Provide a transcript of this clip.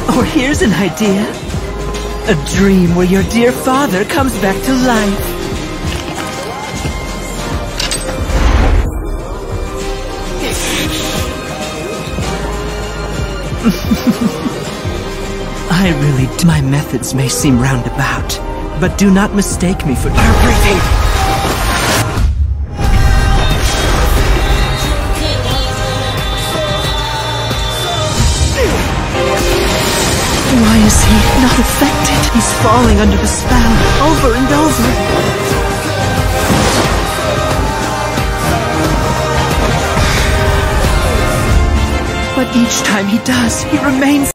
Or here's an idea. A dream where your dear father comes back to life. My methods may seem roundabout, but do not mistake me for everything. Why is he not affected? He's falling under the spell over and over. But each time he does, he remains